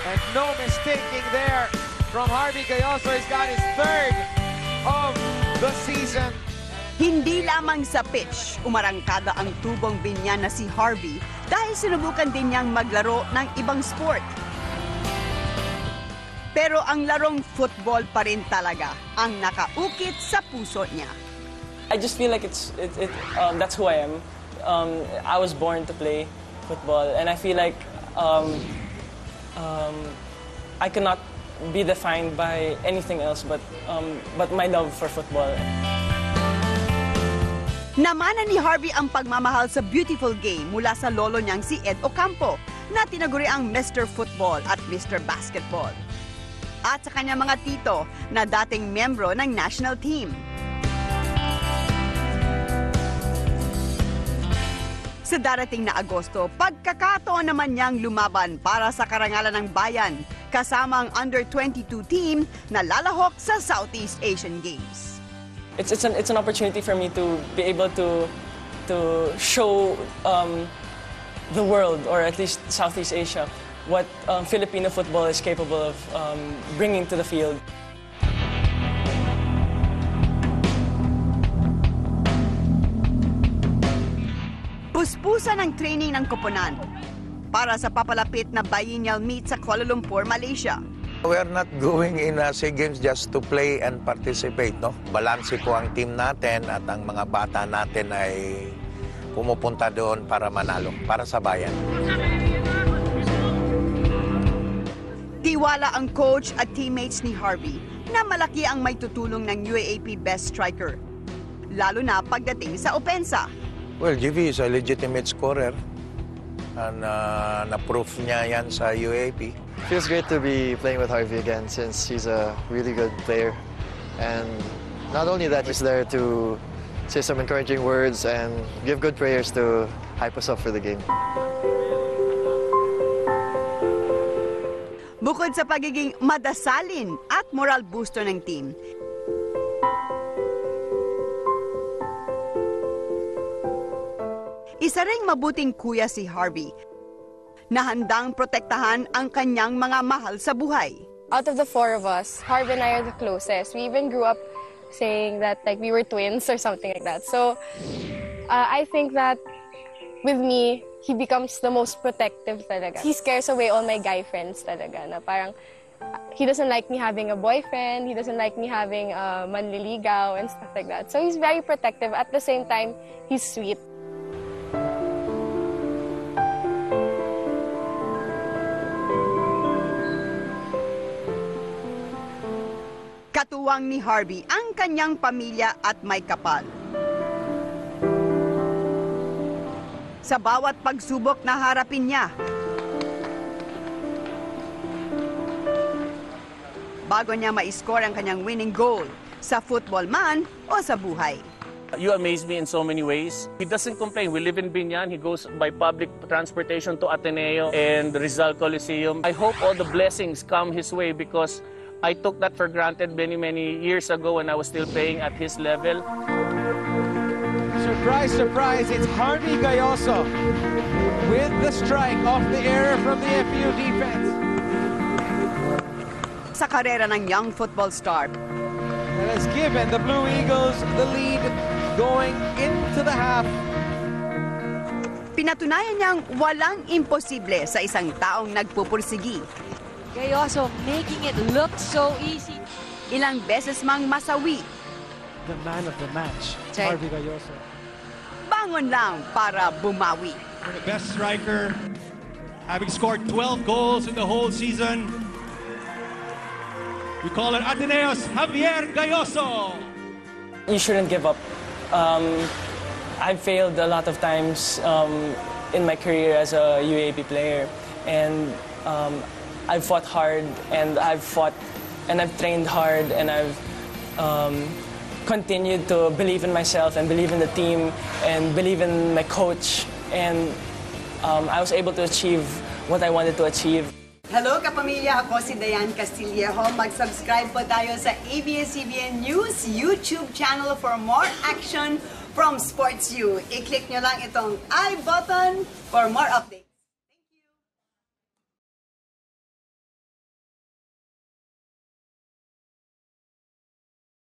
And no mistaking there from Jarvey. Gayoso has got his third of the season. Hindi lamang sa pitch, umarangkada ang tubong binyan na si Jarvey dahil sinubukan din niyang maglaro ng ibang sport. Pero ang larong football pa rin talaga ang nakaukit sa puso niya. I just feel like that's who I am. I was born to play football, and I feel like I cannot be defined by anything else but my love for football. Namana ni Jarvey ang pagmamahal sa beautiful game mula sa lolo niyang si Ed Ocampo na tinaguri ang Mr. Football at Mr. Basketball. At sa kanyang mga tito na dating miyembro ng national team. Sa darating na Agosto, pagkakataon naman niyang lumaban para sa karangalan ng bayan kasama ang under-22 team na lalahok sa Southeast Asian Games. It's an opportunity for me to be able to show the world, or at least Southeast Asia, what Filipino football is capable of bringing to the field. Puspusan ang training ng koponan para sa papalapit na biennial meet sa Kuala Lumpur, Malaysia. We are not going in SEA Games just to play and participate, no? Balanse po ang team natin at ang mga bata natin ay pumupunta doon para manalo, para sa bayan. Tiwala ang coach at teammates ni Jarvey na malaki ang may tutulong ng UAAP Best Striker, lalo na pagdating sa opensa. Well, GV is a legitimate scorer and na-proof niya yan sa UAAP. Feels great to be playing with Jarvey again since he's a really good player. And not only that, he's there to say some encouraging words and give good prayers to hype us up for the game. Bukod sa pagiging madasalin at moral booster ng team, isa ring mabuting kuya si Jarvey na handang protektahan ang kanyang mga mahal sa buhay. Out of the four of us, Jarvey and I are the closest. We even grew up saying that like we were twins or something like that. So I think that with me, he becomes the most protective talaga. He scares away all my guy friends talaga na parang he doesn't like me having a boyfriend, he doesn't like me having a manliligaw and stuff like that. So he's very protective. At the same time, he's sweet. Katuwang ni Jarvey ang kanyang pamilya at may kapal. Sa bawat pagsubok na harapin niya, bago niya ma-score ang kanyang winning goal, sa football man o sa buhay. You amaze me in so many ways. He doesn't complain. We live in Binyan. He goes by public transportation to Ateneo and Rizal Coliseum. I hope all the blessings come his way because I took that for granted many years ago when I was still playing at his level. Surprise, surprise, it's Jarvey Gayoso with the strike off the error from the FEU defense. Sa karera ng young football star, That has given the Blue Eagles the lead going into the half. pinatunayan niyang walang imposible sa isang taong nagpupursigi. Gayoso making it look so easy. Ilang beses mang masawi, The man of the match, Check. Jarvey Gayoso. bangon lang para bumawi. For the best striker, having scored 12 goals in the whole season, we call it Ateneo's Javier Gayoso. You shouldn't give up. I've failed a lot of times in my career as a UAP player, and I've fought hard, and I've trained hard, and I've continued to believe in myself and believe in the team and believe in my coach, and I was able to achieve what I wanted to achieve. Hello kapamilya, ako si Dayan Castillejo. Mag-subscribe po tayo sa ABS-CBN News YouTube channel for more action from Sports U. I-click nyo lang itong I button for more updates.